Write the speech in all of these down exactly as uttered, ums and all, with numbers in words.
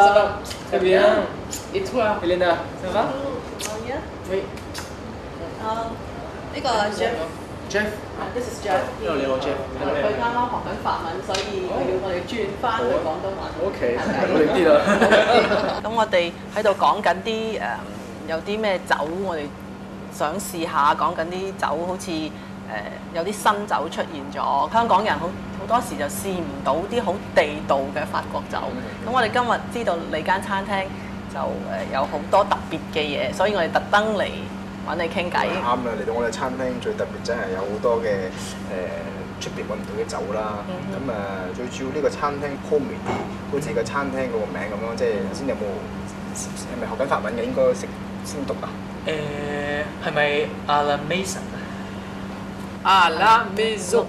va? Très bien. Et toi, Elena, ça va? Oui. 啊，呢個 Jeff。 Jeff， This is Jeff。 你好，你好 Jeff。 佢啱啱學緊法文，所以佢要我哋轉翻去廣東話。 OK，努力啲啦。 咁我哋喺度講緊啲誒有啲咩酒，我哋想試下講緊啲酒，好似誒、呃、有啲新酒出現咗，香港人好好多時就試唔到啲好地道嘅法國酒。咁、嗯、我哋今日知道你間餐廳就誒、呃、有好多特別嘅嘢，所以我哋特登嚟揾你傾偈。 啱啦，嚟到我哋餐廳最特別真係有好多嘅誒出邊揾唔到嘅酒啦。咁誒、嗯、最主要呢個餐廳 homey 啲，好似個餐廳嗰個名咁咯。即係頭先有冇係咪學緊法文嘅？應該識先讀啊？ 誒係咪 à la maison À la maison.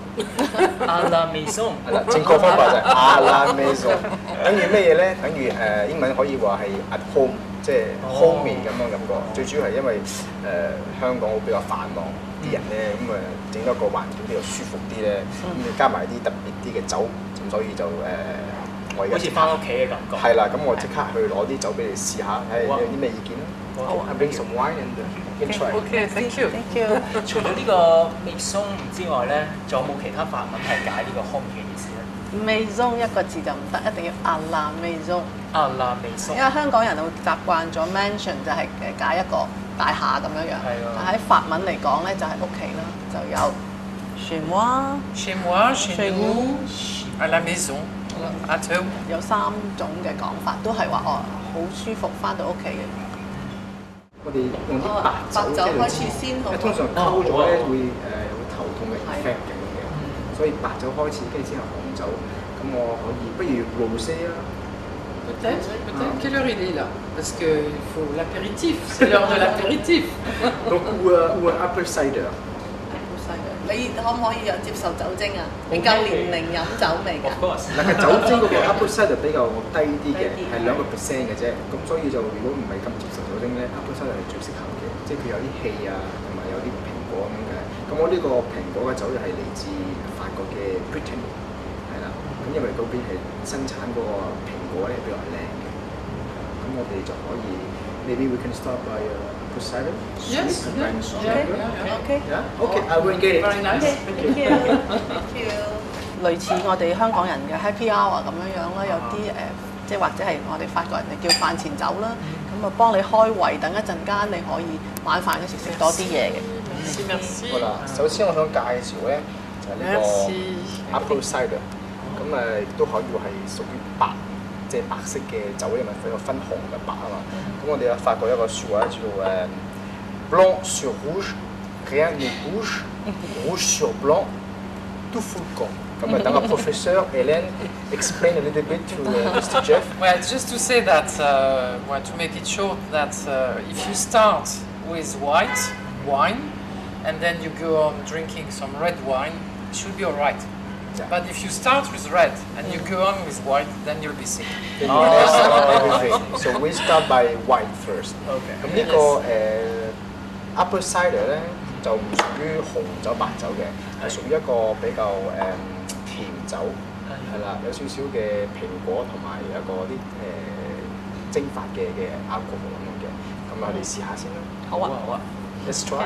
à la maison 係啦，正確方法就係 à la maison， 等於咩嘢咧？等於誒、呃、英文可以話係 at home。即係 homey 咁樣感覺，最主要係因為誒、呃、香港比較繁忙啲人咧，咁誒整多個環境比較舒服啲咧，咁你加埋啲特別啲嘅酒，咁所以就誒、呃、我而家好似翻屋企嘅感覺。 係啦，咁我即刻去攞啲酒俾你試下，睇有啲咩意見啦。好 I bring some wine and you can try. OK, thank you. Thank you。 除咗呢個 maison 之外咧，仲有冇其他法文係解呢個 homey 嘅意思咧？ maison 一個字就唔得，一定要 à la maison。 à la maison。 因為香港人好習慣咗 mansion 就係誒解一個大廈咁樣樣，但喺法文嚟講咧就係屋企啦，就有 chez moi、 Chez moi, chez chez nous, à la maison, à toi. 有三種嘅講法，都係話哦好舒服翻到屋企嘅。 我哋用啲白酒白酒開始先好。 因為通常溝咗咧會誒有個頭痛嘅 effect 咁嘅，所以白酒開始，跟住之後紅酒，咁我可以不如 rosé 啦。 Peut-être, peut-être. Quelle heure il est là? Parce qu'il faut l'apéritif, c'est l'heure de l'apéritif. Donc ou ou apple cider。 你可唔可以有接受酒精啊？你夠年齡飲酒未㗎？ Of course。 嗱，酒精嗰個 apple cider 比較低啲嘅，係兩個 percent 嘅啫。咁所以就如果唔係咁接受酒精咧 ，apple cider 係最適合嘅，即係佢有啲氣啊，同埋有啲蘋果咁嘅。咁我呢個蘋果嘅酒就係嚟自法國嘅 Brittany， 係啦。咁因為嗰邊係生產嗰個蘋果咧比較靚嘅，咁我哋就可以 maybe we can start by apple cider. Yes, yeah, yeah, yeah. OK Yeah. Okay, I will get it. Very nice. Thank you. Thank you. 類似我哋香港人嘅 happy hour 咁樣樣啦，有啲誒，即係或者係我哋法國人哋叫飯前酒啦，咁啊幫你開胃，等一陣間你可以晚飯嗰時食多啲嘢嘅。 Merci, merci. 好啦，首先我想介紹咧就係呢個 apple cider， 咁誒亦都可以係屬於白，即係白色嘅酒，因為佢有分紅嘅白啊嘛。咁我哋有法國一個説話叫做誒 blanc sur rouge, rien ne bouge, rouge sur blanc, tout fout le camp。咁啊，等個 professeur Hélène explain a little bit to uh, Mister Jeff. Well, just to say that, uh, well, to make it short, that uh, if you start with white wine and then you go on drinking some red wine, it should be all right. Yeah. But if you start with red and you go on with white, then you'll be sick. Then you mess up everything. So we start by white first. OK。 咁呢個誒 apple cider 咧就唔屬於紅酒白酒嘅，係屬於一個比較誒甜酒，係啦，有少少嘅蘋果同埋有一個啲誒蒸發嘅嘅 alcohol 咁樣嘅。咁我哋試下先啦。 好啊， 好啊。 Let's try。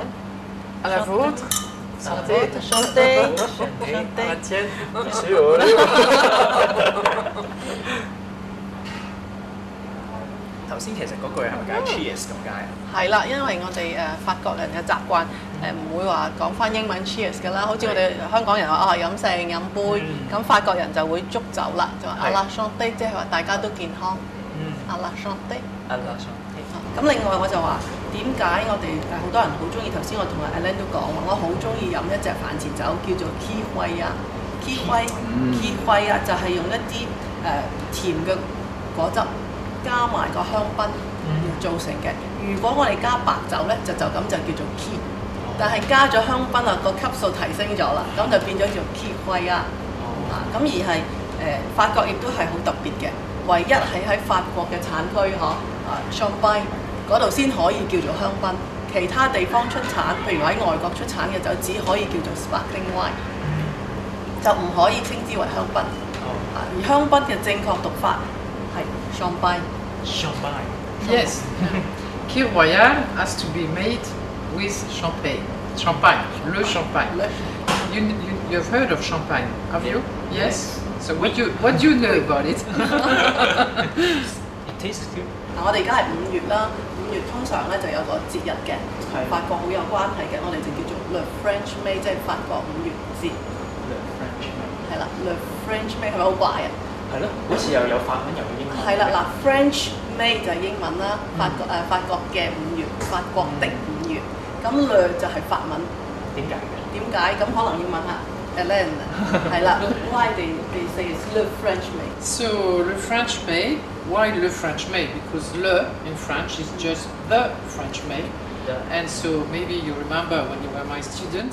À la vôtre. Santé. Santé. À la tienne. Monsieur。 頭先其實嗰句係咪解 cheers 咁解啊？ 係啦，因為我哋誒法國人嘅習慣誒唔會話講翻英文 cheers 㗎啦，好似我哋香港人話啊飲勝飲杯，咁法國人就會祝酒啦，就話 à la santé， 即係話大家都健康。à la santé。 à la santé。 咁另外我就話點解我哋誒好多人好中意，頭先我同阿 Alain 都講話，我好中意飲一隻飯前酒叫做 Key 輝啊 ，Key 輝 Key 輝啊，就係用一啲誒甜嘅果汁加埋個香檳而造成嘅。如果我哋加白酒咧，就就咁就叫做 Key， 但係加咗香檳啊，個級數提升咗啦，咁就變咗叫 Key 輝啊。啊，咁而係誒法國亦都係好特別嘅，唯一係喺法國嘅產區嗬啊 Champagne 嗰度先可以叫做香檳，其他地方出產，譬如喺外國出產嘅酒只可以叫做 sparkling wine， 就唔可以稱之為香檳。啊，而香檳嘅正確讀法係 champagne。 champagne。 Yes. Kir Royal has to be made with champagne. Champagne, le champagne. Le You, you, you've heard of champagne, have you? Yes? So what, you, what do you know about it? It tastes good。 嗱，我哋而家係五月啦，五月通常咧就有個節日嘅，同法國好有關係嘅，我哋就叫做 Le French May， 即係法國五月節。 Le French May。 係啦 ，Le French May 係咪好怪啊？ 係咯，好似又有法文又有英文。 係啦，嗱 ，French May 就係英文啦，法國誒法國嘅五月，法國的五月。咁 Le 就係法文。 點解嘅？ 點解？咁可能要問下 Hélène 係啦。Why they they say it's Le French May？ So le French May, why le French May? Because le in French is just the French May. Yeah. And so maybe you remember when you were my student,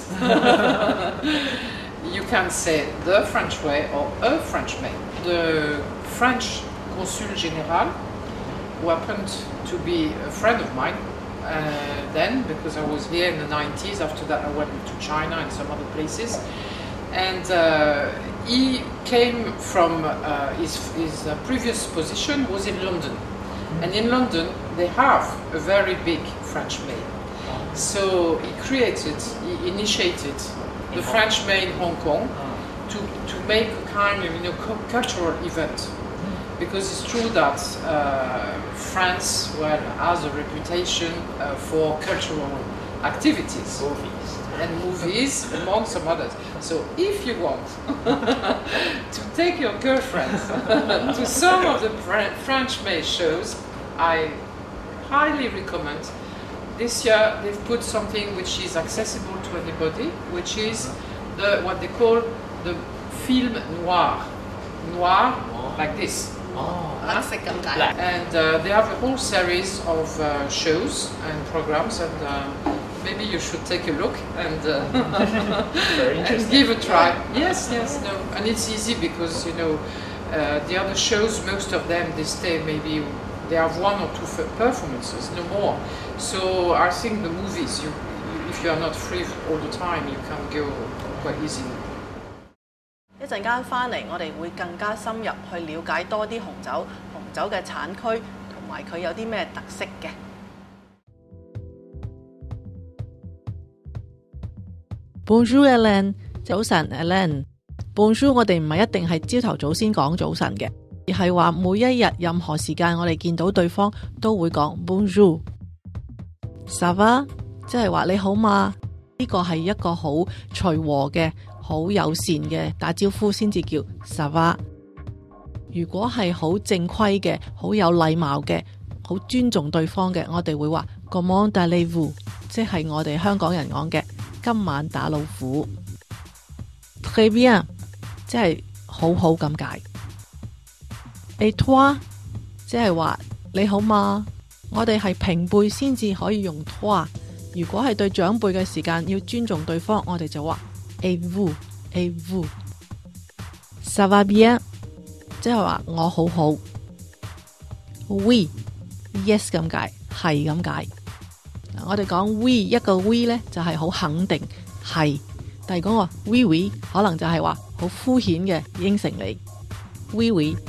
you can say the French way or a French May. The French consul général, who happened to be a friend of mine, Uh, then, because I was here in the nineties. After that I went to China and some other places, and uh, he came from uh, his, his uh, previous position was in London, and in London they have a very big French May. So he created, he initiated the French May in Hong Kong to, to make a kind of, you know, cultural event. Because it's true that uh, France, well, has a reputation uh, for cultural activities. Movies. And movies, among some others. So if you want to take your girlfriend to some of the French May shows, I highly recommend. This year they've put something which is accessible to anybody, which is the what they call the film noir. Noir, like this. Oh, 黑色咁解。 And uh, they have a whole series of uh, shows and programs, and uh, maybe you should take a look and, uh, very and interesting. give a try. Yes, yes, no, and it's easy because you know uh, the other shows, most of them they stay maybe they have one or two f- performances, no more. So I think the movies, you, if you are not free all the time, you can go quite easily. 一陣間翻嚟，我哋會更加深入去了解多啲紅酒、紅酒嘅產區同埋佢有啲咩特色嘅。Bonjour Hélène， 早晨 Hélène。Bonjour 我哋唔係一定係朝頭早先講早晨嘅，而係話每一日任何時間我哋見到對方都會講 Bonjour。Ça va？ 即係話你好嘛？呢個係一個好隨和嘅、好友善嘅打招呼先至叫 ça va。如果係好正規嘅、好有禮貌嘅、好尊重對方嘅，我哋會話 Comment allez-vous？ 即係我哋香港人講嘅今晚打老虎。Très bien， 即係好好咁解。Et toi？ 即係話你好嘛？我哋係平輩先至可以用 toi。如果係對長輩嘅時間要尊重對方，我哋就話 Et vous？ Et vous？ Ça va bien？ 即係話我好好。Oui yes 咁解，係咁解。我哋講 we 一個 we 咧就係好肯定係，但係講話 oui oui 可能就係話好敷衍嘅應承你。Oui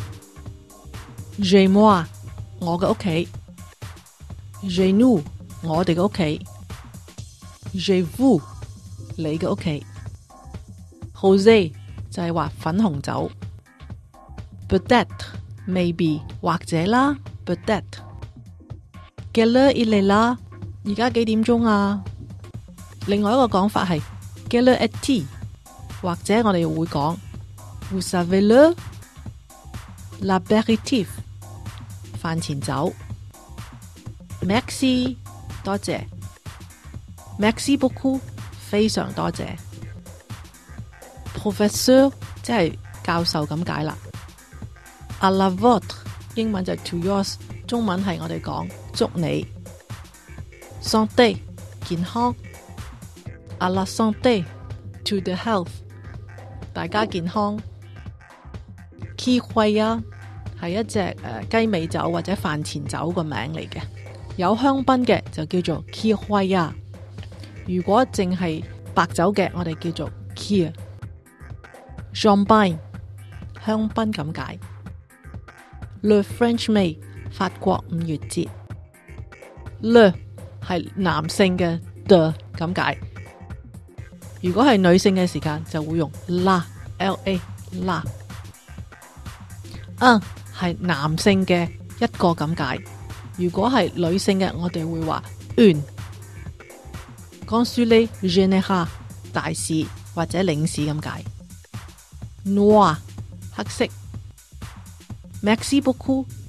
oui。Chez moi 我嘅屋企。Chez nous 我哋嘅屋企。Chez vous 你嘅屋企。Rosé 就係話粉紅酒。Peut-être 未必或者啦。Peut-être。Quelle heure il est là？ 而家幾點鐘啊？另外一個講法係 Quelle heure est-il？ 或者我哋會講 Vous savez l'heure？ L'apéritif 飯前酒。Merci 多謝。Merci beaucoup 非常多謝。Professeur 即係教授咁解啦。À la vôtre 英文就係 to yours， 中文係我哋講祝你。Santé 健康。À la santé to the health 大家健康。Kir Royal係一隻誒、呃、雞尾酒或者飯前酒個名嚟嘅，有香檳嘅就叫做 Kir Royal， 如果淨係白酒嘅我哋叫做 Kir。 Champagne 香檳咁解。 Le French May 法國五月節。Le 係男性嘅 the 咁解。如果係女性嘅時間就會用 la L A la。un 係男性嘅一個咁解。如果係女性嘅，我哋會話 une。Consul général 大使或者領事咁解。Noir 黑色。Merci beaucoup